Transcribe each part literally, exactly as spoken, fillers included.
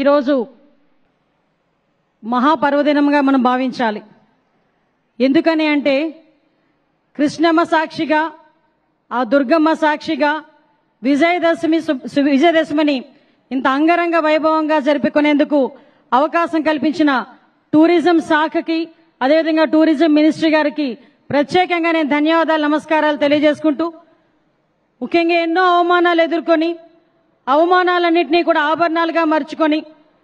ఈరోజు మహాపర్వదినంగా మనం భావించాలి. ఎందుకని అంటే కృష్ణమ్మ సాక్షిగా, ఆ దుర్గమ్మ సాక్షిగా విజయదశమి విజయదశమిని ఇంత అంగరంగ వైభవంగా జరుపుకునేందుకు అవకాశం కల్పించిన టూరిజం శాఖకి, అదేవిధంగా టూరిజం మినిస్ట్రీ గారికి ప్రత్యేకంగా నేను ధన్యవాదాలు, నమస్కారాలు తెలియజేసుకుంటూ, ముఖ్యంగా ఎన్నో అవమానాలు ఎదుర్కొని అవమానాలన్నింటినీ కూడా ఆభరణాలుగా మర్చుకొని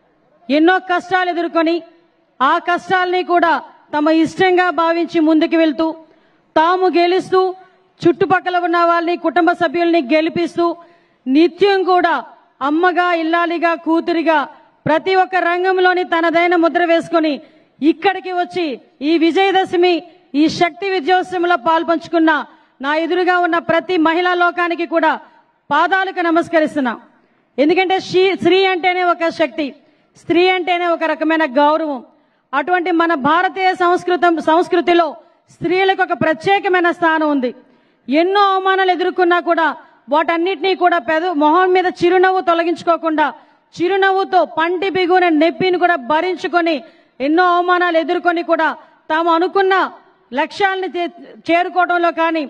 ఎన్నో కష్టాలు ఎదుర్కొని ఆ కష్టాలని కూడా తమ ఇష్టంగా భావించి ముందుకు వెళ్తూ తాము గెలుస్తూ చుట్టుపక్కల ఉన్న వాళ్ళని, కుటుంబ సభ్యుల్ని గెలిపిస్తూ నిత్యం కూడా అమ్మగా, ఇల్లాలిగా, కూతురిగా ప్రతి ఒక్క రంగంలోని తనదైన ముద్ర వేసుకొని ఇక్కడికి వచ్చి ఈ విజయదశమి ఈ శక్తి విజయోత్సవంలో పాల్పంచుకున్న నా ఎదురుగా ఉన్న ప్రతి మహిళా లోకానికి కూడా పాదాలకు నమస్కరిస్తున్నా. ఎందుకంటే స్త్రీ అంటేనే ఒక శక్తి, స్త్రీ అంటేనే ఒక రకమైన గౌరవం. అటువంటి మన భారతీయ సంస్కృతం సంస్కృతిలో స్త్రీలకు ఒక ప్రత్యేకమైన స్థానం ఉంది. ఎన్నో అవమానాలు ఎదుర్కొన్నా కూడా వాటన్నిటినీ కూడా పెద మొహం మీద చిరునవ్వు తొలగించుకోకుండా చిరునవ్వుతో పంటి బిగున నొప్పిని కూడా భరించుకొని ఎన్నో అవమానాలు ఎదుర్కొని కూడా తాము అనుకున్న లక్ష్యాలను చేరుకోవడంలో కానీ,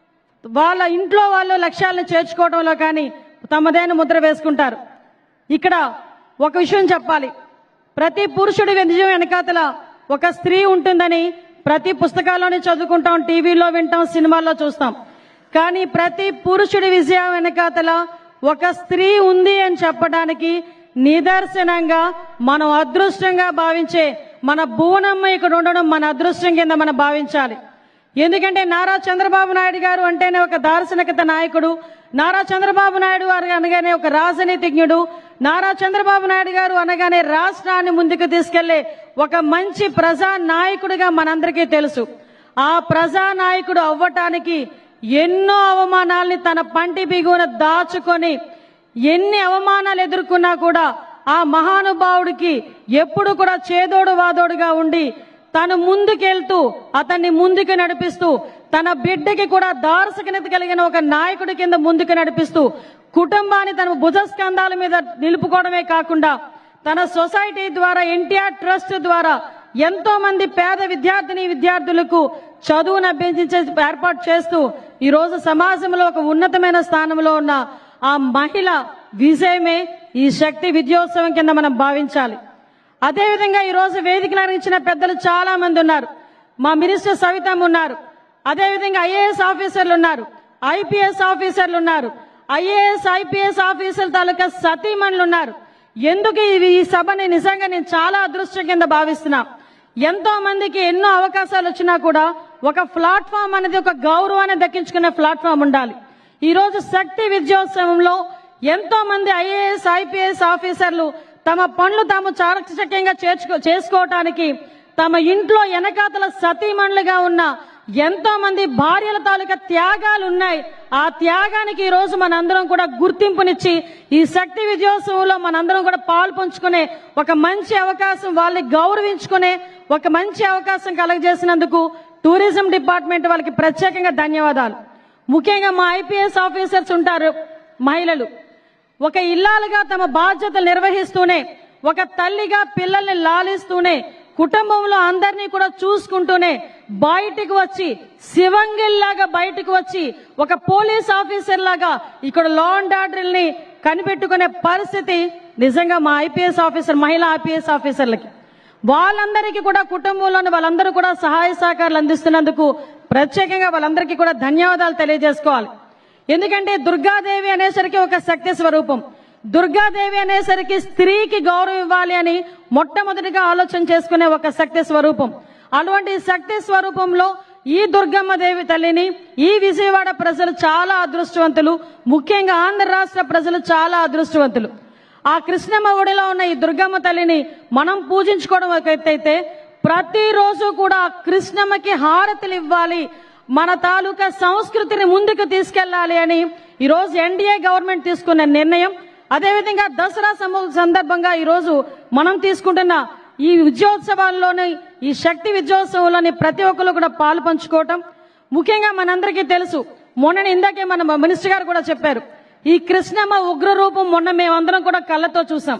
వాళ్ళ ఇంట్లో వాళ్ళు లక్ష్యాలను చేర్చుకోవడంలో కానీ తమదైన ముద్ర వేసుకుంటారు. ఇక్కడ ఒక విషయం చెప్పాలి, ప్రతి పురుషుడి విజయం వెనకాతల ఒక స్త్రీ ఉంటుందని ప్రతి పుస్తకాల్లోనే చదువుకుంటాం, టీవీలో వింటాం, సినిమాల్లో చూస్తాం. కానీ ప్రతి పురుషుడి విజయం వెనకాతల ఒక స్త్రీ ఉంది అని చెప్పడానికి నిదర్శనంగా మనం అదృష్టంగా భావించే మన భువనమ్మ ఇక్కడ ఉండడం మన అదృష్టం కింద మనం భావించాలి. ఎందుకంటే నారా చంద్రబాబు నాయుడు గారు అంటేనే ఒక దార్శనికత నాయకుడు, నారా చంద్రబాబు నాయుడు గారు అనగానే ఒక రాజనీతిజ్ఞుడు, నారా చంద్రబాబు నాయుడు గారు అనగానే రాష్ట్రాన్ని ముందుకు తీసుకెళ్లే ఒక మంచి ప్రజా నాయకుడిగా మనందరికీ తెలుసు. ఆ ప్రజా నాయకుడు అవ్వటానికి ఎన్నో అవమానాల్ని తన పంటి బిగున దాచుకొని ఎన్ని అవమానాలు ఎదుర్కొన్నా కూడా ఆ మహానుభావుడికి ఎప్పుడు కూడా చేదోడు వాదోడుగా ఉండి తను ముందుకెళ్తూ అతన్ని ముందుకు నడిపిస్తూ తన బిడ్డకి కూడా దార్శనికత కలిగిన ఒక నాయకుడి కింద ముందుకు నడిపిస్తూ కుటుంబాన్ని తన భుజస్కంధాల మీద నిలుపుకోవడమే కాకుండా తన సొసైటీ ద్వారా, ఎన్టీఆర్ ట్రస్ట్ ద్వారా ఎంతో మంది పేద విద్యార్థిని విద్యార్థులకు చదువును అభ్యసించే ఏర్పాటు చేస్తూ ఈ రోజు సమాజంలో ఒక ఉన్నతమైన స్థానంలో ఉన్న ఆ మహిళ విజయమే ఈ శక్తి విజయోత్సవం కింద మనం భావించాలి. అదేవిధంగా ఈ రోజు వేదికలు అందించిన పెద్దలు చాలా మంది ఉన్నారు. మా మినిస్టర్ సవితమ్మ ఉన్నారు, అదేవిధంగా ఐఏఎస్ ఆఫీసర్లు ఉన్నారు, ఐపీఎస్ ఆఫీసర్లు ఉన్నారు, ఐఏఎస్ ఐపీఎస్ ఆఫీసర్ల తాలూకా సతీమణులు ఉన్నారు. ఎందుకు ఈ సభని నిజంగా నేను చాలా అదృష్టం కింద భావిస్తున్నా. ఎంతో మందికి ఎన్నో అవకాశాలు వచ్చినా కూడా ఒక ప్లాట్ఫామ్ అనేది, ఒక గౌరవాన్ని దక్కించుకునే ప్లాట్ఫామ్ ఉండాలి. ఈ రోజు శక్తి విజయోత్సవంలో ఎంతో మంది ఐఏఎస్ ఐపీఎస్ ఆఫీసర్లు తమ పనులు తాము చాకచక్యంగా చేర్చుకో చేసుకోవటానికి తమ ఇంట్లో వెనకాతల సతీమణులుగా ఉన్న ఎంతో మంది భార్యల తాలూకా త్యాగాలు ఉన్నాయి. ఆ త్యాగానికి ఈ రోజు మనందరం కూడా గుర్తింపునిచ్చి ఈ శక్తి విజయోత్సవంలో మనందరం కూడా పాలు పంచుకునే ఒక మంచి అవకాశం, వాళ్ళని గౌరవించుకునే ఒక మంచి అవకాశం కలగజేసినందుకు టూరిజం డిపార్ట్మెంట్ వాళ్ళకి ప్రత్యేకంగా ధన్యవాదాలు. ముఖ్యంగా మా ఐపీఎస్ ఆఫీసర్స్ ఉంటారు మహిళలు, ఒక ఇల్లాలుగా తమ బాధ్యతలు నిర్వహిస్తూనే, ఒక తల్లిగా పిల్లల్ని లాలిస్తూనే, కుటుంబంలో అందరినీ కూడా చూసుకుంటూనే బయటికి వచ్చి శివంగిల్లాగా బయటకు వచ్చి ఒక పోలీస్ ఆఫీసర్ లాగా ఇక్కడ లా అండ్ ఆర్డర్ ని కనిపెట్టుకునే పరిస్థితి నిజంగా మా ఐపీఎస్ ఆఫీసర్, మహిళా ఐపీఎస్ ఆఫీసర్లకి. వాళ్ళందరికీ కూడా కుటుంబంలోని వాళ్ళందరూ కూడా సహాయ సహకారాలు అందిస్తున్నందుకు ప్రత్యేకంగా వాళ్ళందరికీ కూడా ధన్యవాదాలు తెలియజేసుకోవాలి. ఎందుకంటే దుర్గాదేవి అనేసరికి ఒక శక్తి స్వరూపం. దుర్గాదేవి అనేసరికి స్త్రీకి గౌరవం ఇవ్వాలి అని మొట్టమొదటిగా ఆలోచన చేసుకునే ఒక శక్తి స్వరూపం. అటువంటి శక్తి స్వరూపంలో ఈ దుర్గమ్మ దేవి తల్లిని ఈ విజయవాడ ప్రజలు చాలా అదృష్టవంతులు, ముఖ్యంగా ఆంధ్ర రాష్ట్ర ప్రజలు చాలా అదృష్టవంతులు. ఆ కృష్ణమ్మ ఒడిలో ఉన్న ఈ దుర్గమ్మ తల్లిని మనం పూజించుకోవడం ఒక ఎత్తైతే ప్రతిరోజు కూడా కృష్ణమ్మకి హారతులు ఇవ్వాలి, మన తాలూకా సంస్కృతిని ముందుకు తీసుకెళ్లాలి అని ఈరోజు ఎన్డీఏ గవర్నమెంట్ తీసుకున్న నిర్ణయం. అదేవిధంగా దసరా సందర్భంగా ఈరోజు మనం తీసుకుంటున్న ఈ విజయోత్సవాల్లోని, ఈ శక్తి విజయోత్సవంలోని ప్రతి ఒక్కరు కూడా పాలు పంచుకోవటం. ముఖ్యంగా మనందరికీ తెలుసు, మొన్న ఇందాకే మన మినిస్టర్ గారు కూడా చెప్పారు, ఈ కృష్ణమ్మ ఉగ్ర రూపం మొన్న మేమందరం కూడా కళ్ళతో చూసాం.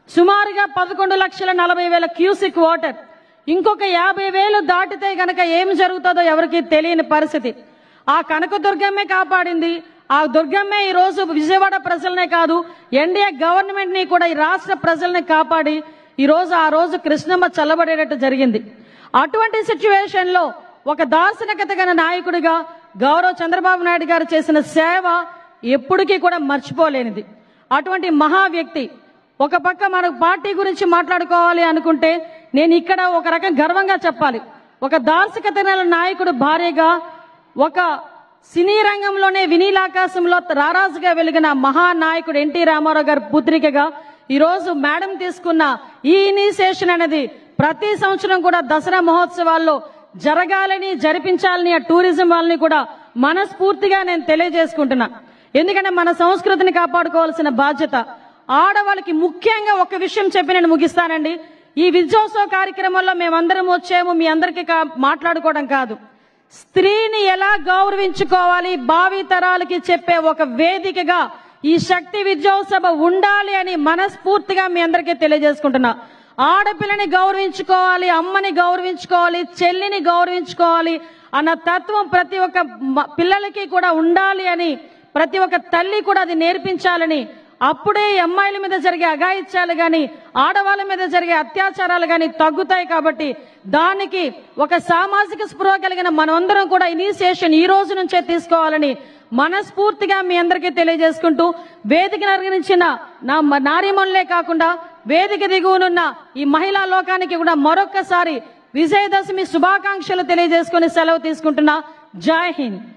సుమారుగా పదకొండు లక్షల నలభై వేల క్యూసిక్ వాటర్. ఇంకొక యాభై వేలు దాటితే గనక ఏం జరుగుతుందో ఎవరికి తెలియని పరిస్థితి. ఆ కనకదుర్గమ్మే కాపాడింది. ఆ దుర్గమ్మే ఈ రోజు విజయవాడ ప్రజలనే కాదు, ఎన్డీఏ గవర్నమెంట్ ని కూడా, ఈ రాష్ట్ర ప్రజల్ని కాపాడి ఈ రోజు ఆ రోజు కృష్ణమ్మ చల్లబడేటట్టు జరిగింది. అటువంటి సిచ్యువేషన్ లో ఒక దార్శనికత గల నాయకుడిగా గౌరవ చంద్రబాబు నాయుడు గారు చేసిన సేవ ఎప్పటికీ కూడా మర్చిపోలేనిది. అటువంటి మహా వ్యక్తి. ఒక పక్క మన పార్టీ గురించి మాట్లాడుకోవాలి అనుకుంటే నేను ఇక్కడ ఒక రకం గర్వంగా చెప్పాలి. ఒక దార్శనికత గల నాయకుడు భార్యగా, ఒక సినీ రంగంలోనే వినీలాకాశంలో రారాజుగా వెలిగిన మహానాయకుడు ఎన్టీ రామారావు గారి పుత్రికగా ఈరోజు మేడం తీసుకున్న ఈ ఇనిషియేషన్ అనేది ప్రతి సంవత్సరం కూడా దసరా మహోత్సవాల్లో జరగాలని, జరిపించాలని ఆ టూరిజం వాళ్ళని కూడా మనస్ఫూర్తిగా నేను తెలియజేసుకుంటున్నా. ఎందుకంటే మన సంస్కృతిని కాపాడుకోవాల్సిన బాధ్యత ఆడవాళ్ళకి. ముఖ్యంగా ఒక విషయం చెప్పి నేను ముగిస్తానండి. ఈ విజయోత్సవ కార్యక్రమంలో మేమందరం వచ్చాము మీ అందరికీ మాట్లాడుకోవడం కాదు, స్త్రీని ఎలా గౌరవించుకోవాలి భావి తరాలకి చెప్పే ఒక వేదికగా ఈ శక్తి విజయోత్సవ ఉండాలి అని మనస్ఫూర్తిగా మీ అందరికీ తెలియజేసుకుంటున్నా. ఆడపిల్లని గౌరవించుకోవాలి, అమ్మని గౌరవించుకోవాలి, చెల్లిని గౌరవించుకోవాలి అన్న తత్వం ప్రతి ఒక్క పిల్లలకి కూడా ఉండాలి అని, ప్రతి ఒక్క తల్లి కూడా అది నేర్పించాలని. అప్పుడే అమ్మాయిల మీద జరిగే అఘాయిత్యాలు గాని, ఆడవాళ్ళ మీద జరిగే అత్యాచారాలు గాని తగ్గుతాయి. కాబట్టి దానికి ఒక సామాజిక స్పృహ కలిగిన మనమందరం కూడా ఇనిషియేషన్ ఈ రోజు నుంచే తీసుకోవాలని మనస్ఫూర్తిగా మీ అందరికీ తెలియజేసుకుంటూ, వేదిక నిర్వహించిన నా నారీమణులే కాకుండా వేదిక దిగువనున్న ఈ మహిళా లోకానికి కూడా మరొక్కసారి విజయదశమి శుభాకాంక్షలు తెలియజేసుకుని సెలవు తీసుకుంటున్నా. జై హింద్.